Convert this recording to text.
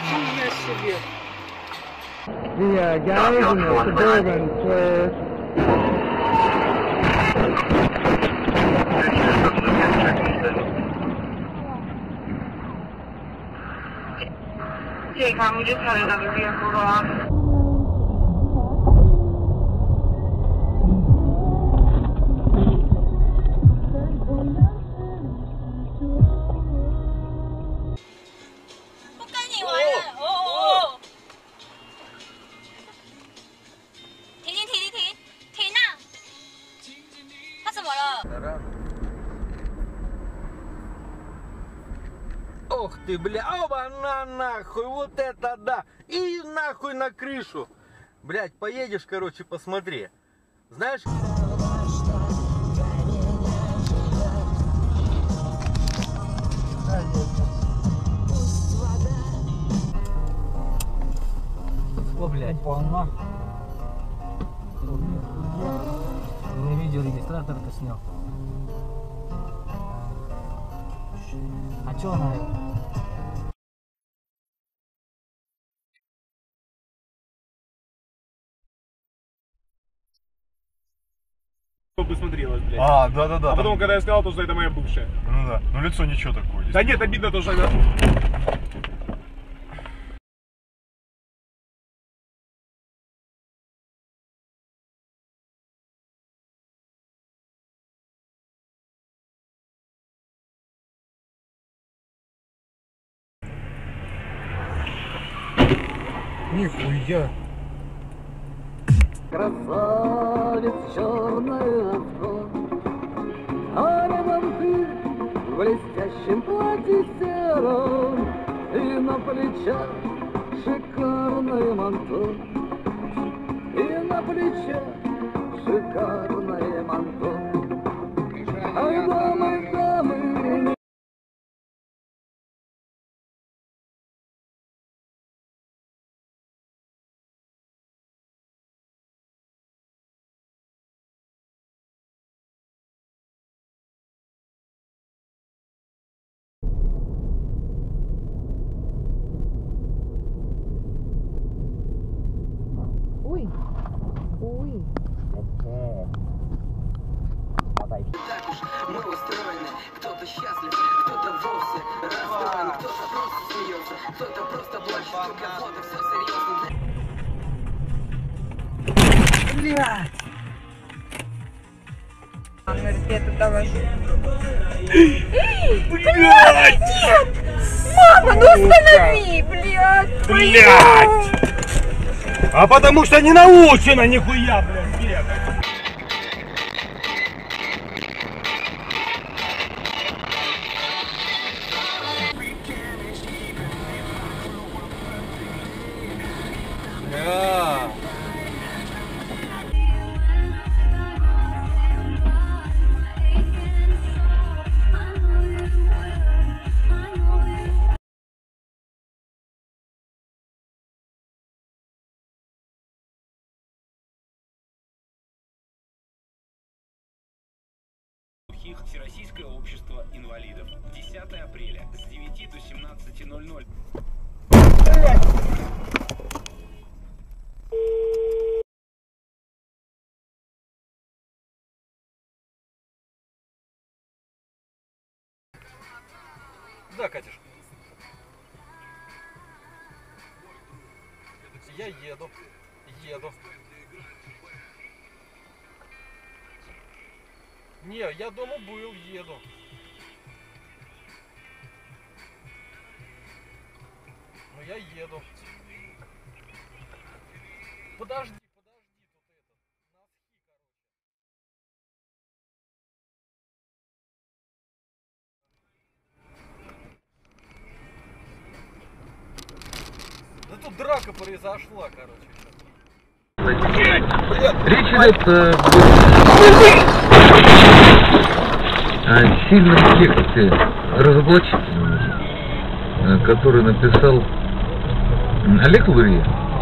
Ничего себе. The guys in the Suburban, please. Jake, we just had another vehicle go off. Ох ты, бля, оба на нахуй, вот это да, и нахуй на крышу. Блять, поедешь, короче, посмотри. Знаешь? О, блядь. Полно. На видеорегистратор-то снял. А чё она? Бы смотрелась, блядь. А, да-да-да. А потом, когда я сказал, то, что это моя бывшая. Ну да. Ну лицо ничего такое. Да нет, обидно то, что она... Нихуя. Красавец, черная открой, а рядом ты в блестящем платье сером, и на плечах шикарное манто, и на плечах шикарное манто. Ай, дамы, дамы, Ой. Ой. Так уж мы устроены, кто-то счастлив, кто-то вовсе расстроен, кто-то просто смеется, кто-то просто плачет, у кого-то все серьезно. Блядь. Он говорит, это давай. Блядь! Мама, ну останови, блядь! Блядь! А потому что не научена нихуя, блядь, бегать. Всероссийское общество инвалидов. 10 апреля с 9 до 17:00. Да, Катюш. Я еду. Не, я дома был, еду. Но я еду. Подожди, тут это. Да тут драка произошла, короче. Речь идет о сильном тексте разоблачительном, который написал Олег Лурьев.